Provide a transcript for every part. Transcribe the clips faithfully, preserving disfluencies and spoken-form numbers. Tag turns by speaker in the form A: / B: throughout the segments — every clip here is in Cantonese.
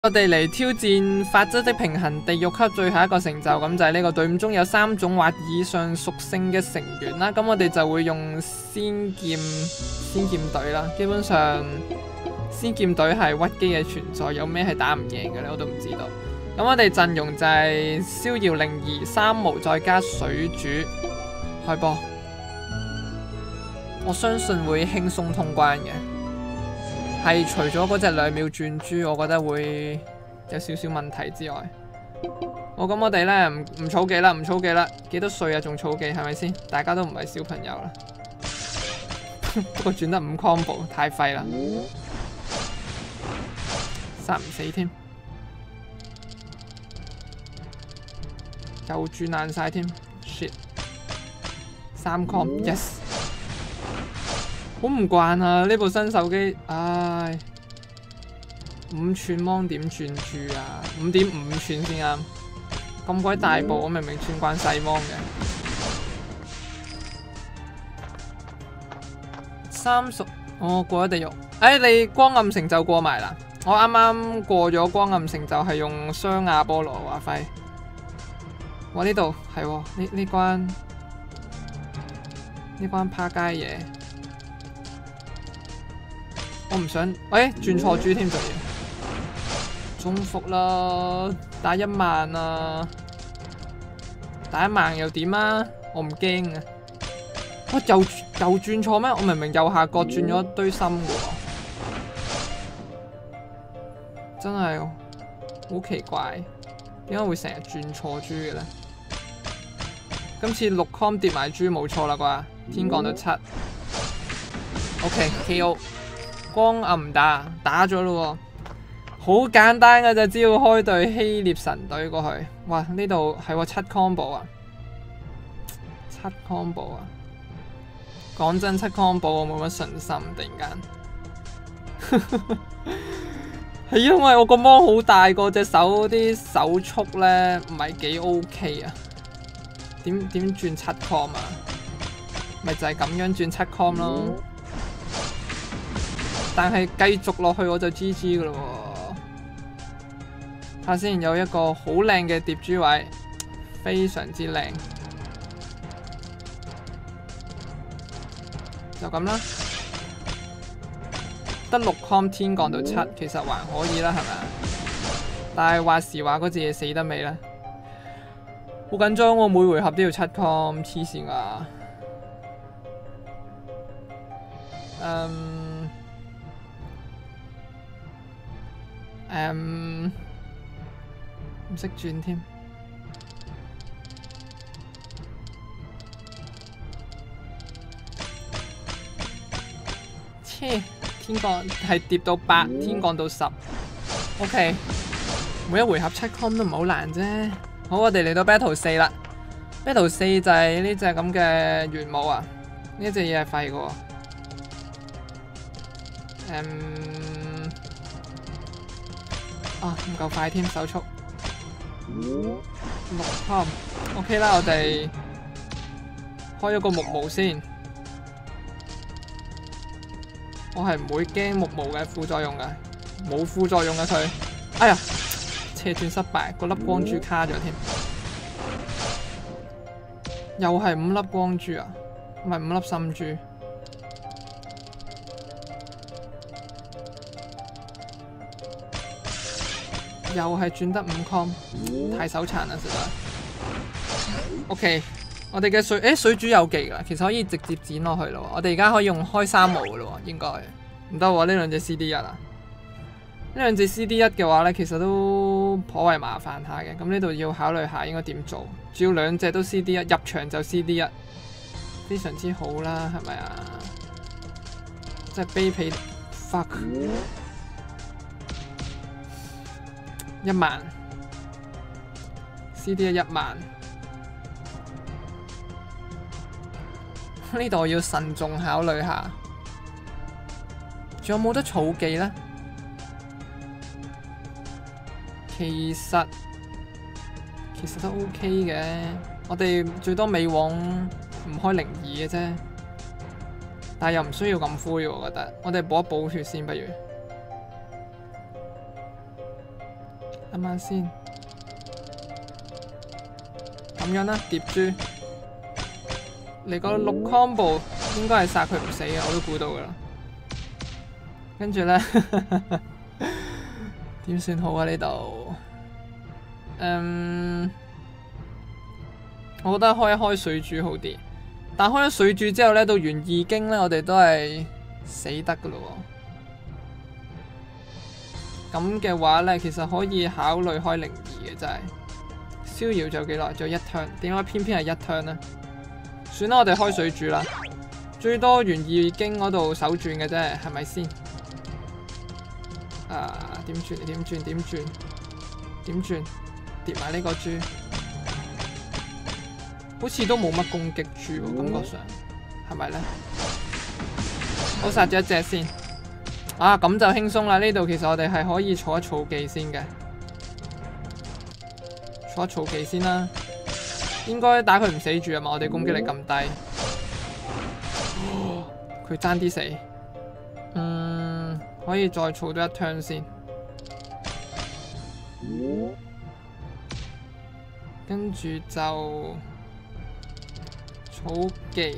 A: 我哋嚟挑戰法則的平衡地獄級最後一個成就，咁就係呢個隊伍中有三種或以上屬性嘅成員啦。咁我哋就會用仙劍仙劍隊啦。基本上仙劍隊係屈機嘅存在，有咩係打唔贏嘅咧？我都唔知道。咁我哋陣容就係逍遙靈兒、三毛再加水煮開波，我相信會輕鬆通關嘅。係除咗嗰隻兩秒轉珠，我覺得會有少少問題之外，好，咁我哋咧唔唔儲技啦，唔儲技啦，幾多歲啊仲儲技係咪先？大家都唔係小朋友啦。不過轉得五 combo 太廢啦，殺唔死添，又轉爛晒添 ，shit， 三 com yes。好唔慣啊！呢部新手機，唉，五寸芒點轉住啊？五點五寸先啱，咁鬼大部，我明明轉慣細芒嘅。三十，我過咗地獄。誒、哎，你光暗成就過埋啦？我啱啱過咗光暗成就，係用雙亞波羅華輝。我呢度係喎，呢呢關呢關趴街嘢。我唔想，喂、欸，轉錯豬添仲要，中伏啦，打一萬啊，打一萬又點啊？我唔驚啊！我又又轉錯咩？我明明右下角轉咗一堆心嘅喎，真係好奇怪，點解會成日轉錯豬嘅咧？今次六 com 跌埋豬冇錯啦啩？天降到七 ，OK K O。光暗唔打，打咗咯喎，好簡單嘅啫，只要開隊希臘神隊過去。哇，呢度係喎七 combo 啊，七 combo 啊，講真七 combo 我冇乜信心，突然間，係因為我個芒好大個，隻手啲手速咧唔係幾 OK 啊，點點轉七 com 啊，咪就係咁樣轉七 com 咯。但係繼續落去我就 G G 噶咯喎，下先有一個好靚嘅疊珠位，非常之靚，就咁啦。得六 com 天降到七，其實還可以啦，係咪啊？但係話時話嗰隻嘢死得未呢？好緊張喎，每回合都要七 com， 黐線噶。嗯。誒，唔識轉添，切天降係跌到八，天降到十 ，OK， 每一回合七 com 都唔係好難啫。好，我哋嚟到 battle 四啦 ，battle 四就係呢隻咁嘅玄武啊，呢隻嘢係廢嘅喎，誒。啊，唔夠快添，手速六 com，OK 啦，我哋開咗個木毛先，我係唔會驚木毛嘅副作用嘅，冇副作用嘅佢。哎呀，斜轉失敗，個粒光珠卡咗添，又係五粒光珠啊，唔係五粒心珠。又係轉得五 com， 太手殘啦，實在。OK， 我哋嘅水，誒水煮有技啦，其實可以直接剪落去咯。我哋而家可以用開三毛嘅咯，應該唔得喎。呢兩隻 C D 一啊，呢兩隻 C D 一嘅話咧，其實都頗為麻煩下嘅。咁呢度要考慮下應該點做。主要兩隻都 C D 一，入場就 C D 一，非常之好啦，係咪啊？真係卑鄙 ，fuck。一萬 C D 一一萬，呢度要慎重考慮下。仲有冇得儲技呢？其實其實都 OK 嘅，我哋最多尾往唔開零二嘅啫，但係又唔需要咁灰，我覺得。我哋補一補血先，不如。 諗下先，咁樣啦，疊珠。嚟個六 combo 應該係殺佢唔死嘅，我都估到㗎啦。跟住咧，點算好啊？呢度，嗯，我覺得開一開水柱好啲。但開咗水柱之後咧，到完二經咧，我哋都係死得㗎咯喎。咁嘅話咧，其實可以考慮開零二嘅，真係。逍遙仲有幾耐？仲有一 turn， 點解偏偏係一 turn 呢？算啦，我哋開水柱啦，最多完二經嗰度手轉嘅啫，係咪先？啊，點轉？點轉？點轉？點轉？疊埋呢個珠，好似都冇乜攻擊珠喎，感覺上係咪呢？好，殺咗一隻先。啊，咁就輕鬆啦！呢度其實我哋係可以儲一儲技先嘅，儲一儲技先啦。應該打佢唔死住啊嘛，我哋攻擊力咁低，佢爭啲死。嗯，可以再儲多一 turn 先，跟住就儲技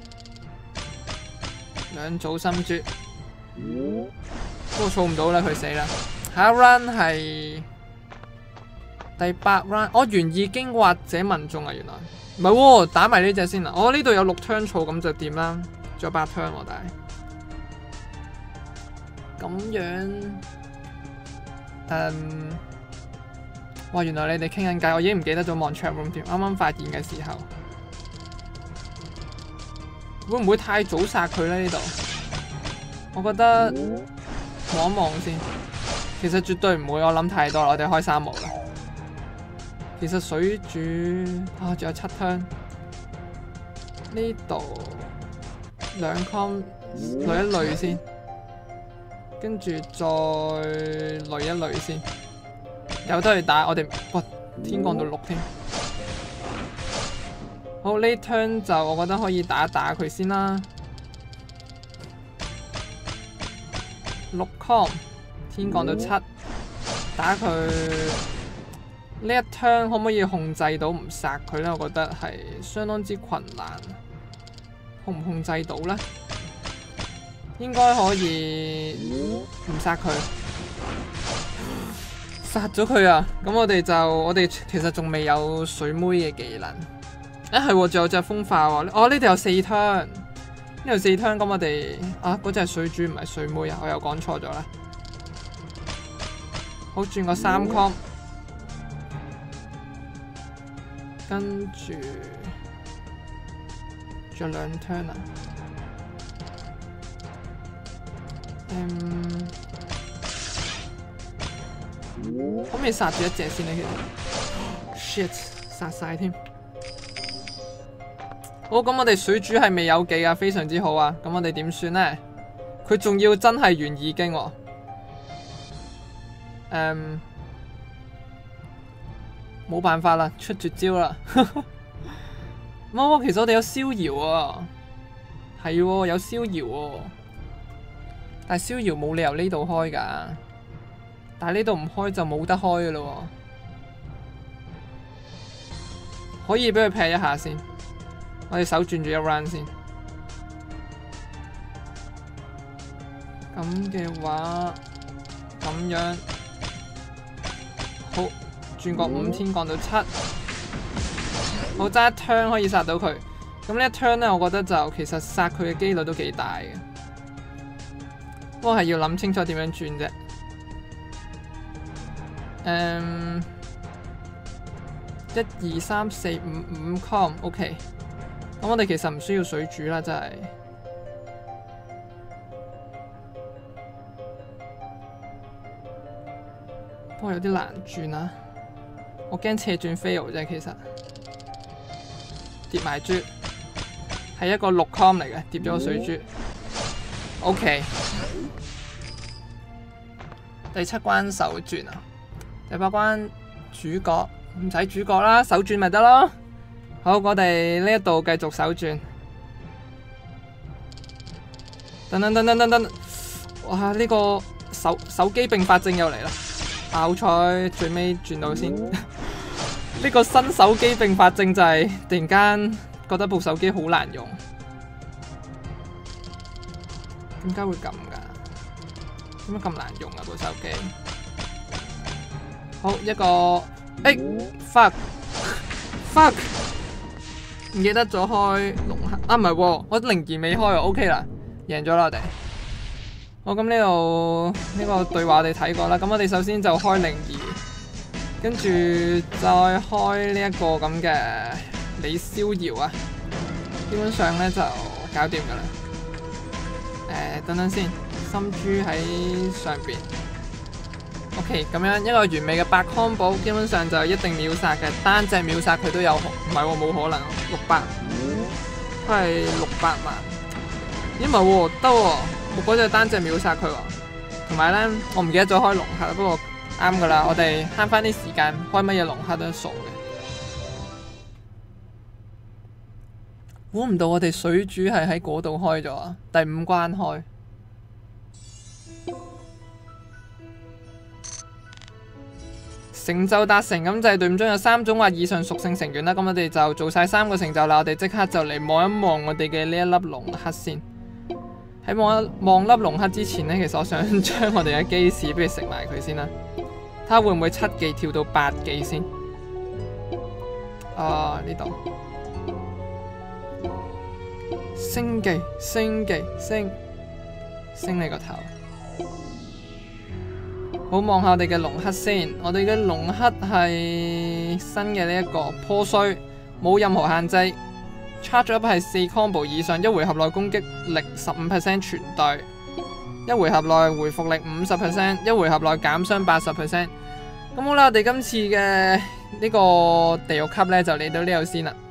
A: 兩組心珠，不過儲唔到啦，佢死啦。下一 round 係第八 round， 我完二經或者民眾啊，原來唔係喎，打埋呢隻先啦。我呢度有六 turn 儲，咁就掂啦，仲有八 turn 喎，但係咁樣，嗯，哇！原來你哋傾緊偈，我已經唔記得咗望 chat room 添，啱啱發現嘅時候，會唔會太早殺佢咧？呢度，我覺得望一望先，其實絕對唔會，我諗太多啦，我哋開三毛啦。其實水柱啊，仲有七 turn， 呢度兩 com 累一累先，跟住再累一累先，有得去打我哋。哇，天降到六添。好，呢 turn 就我覺得可以打一打佢先啦。六 com 天降到七，打佢。呢一 turn 可唔可以控制到唔殺佢呢？我覺得係相當之困難，控唔控制到呢？應該可以唔殺佢，殺咗佢啊！咁我哋就我哋其實仲未有水妹嘅技能，誒係喎，仲有隻風化喎。哦，呢度有四 turn， 呢度四 turn， 咁我哋啊嗰隻水珠唔係水妹啊，我又講錯咗啦。好，轉個三 com。跟住仲有兩 turn 啊，嗯，可唔可以殺住一隻先呢？其實 shit 殺晒添。好，咁我哋水主係未有技啊，非常之好啊。咁我哋點算呢？佢仲要真係完二經喎。嗯。冇辦法啦，出絕招啦！唔係，其實我哋有逍遙啊，係喎，有逍遙喎，但係逍遙冇理由呢度開㗎，但係呢度唔開就冇得開㗎咯喎，可以俾佢劈一下先，我哋手轉住一 round 先，咁嘅話，咁樣好。轉個五天降到七，好，揸一 turn 可以殺到佢。咁呢一 turn 咧，我覺得就其實殺佢嘅機率都幾大嘅。不過係要諗清楚點樣轉啫。誒，一二三四五五 com，OK。咁我哋其實唔需要水煮啦，真係。不過有啲難轉啊。我驚斜轉 fail 啫，其實疊埋珠係一個六 com 嚟嘅，疊咗個水珠。OK， 第七關手轉啊，第八關主角唔使主角啦，手轉咪得咯。好，我哋呢一度繼續手轉。等等等等等等，哇！呢個手手機併發症又嚟啦〜 好彩最尾轉到先。呢個新手機併發症就係突然間覺得部手機好難用。點解會咁㗎？點解咁難用啊部手機？好一個，哎 fuck fuck， 唔記得咗開龍克啊，唔係喎，我靈兒未開喎 ，OK 啦，贏咗啦我哋。好，咁呢度呢個對話我哋睇過啦，咁我哋首先就開靈兒，跟住再開呢一個咁嘅李逍遙啊，基本上咧就搞掂噶啦。誒、呃，等等先，心珠喺上邊。OK， 咁樣一個完美嘅八 combo， 基本上就一定秒殺嘅，單隻秒殺佢都有，唔係喎，冇可能，六百，佢係六百萬，咦唔係喎，得喎，我嗰隻單隻秒殺佢喎，同埋咧，我唔記得咗開龍克，不過啱噶啦，我哋慳翻啲時間，開乜嘢龍克都數嘅。估唔到我哋水主係喺嗰度開咗啊！第五關開，成就達成，咁就係隊伍中有三種或以上屬性成員啦。咁我哋就做晒三個成就啦。我哋即刻就嚟望一望我哋嘅呢一粒龍克先。喺望一望粒龍克之前呢，其實我想將我哋嘅機士不如食埋佢先啦。睇下會唔會七技跳到八技先？啊呢度。升技，升技，升，升你個頭。好，望下我哋嘅龍克先。我哋嘅龍克係新嘅呢一個破碎，冇任何限制。charge up 係四 combo 以上，一回合內攻擊力十五 percent 全隊，一回合內回復力五十 percent， 一回合內減傷八十 percent。咁好啦，我哋今次嘅呢個地獄級呢就嚟到呢度先啦。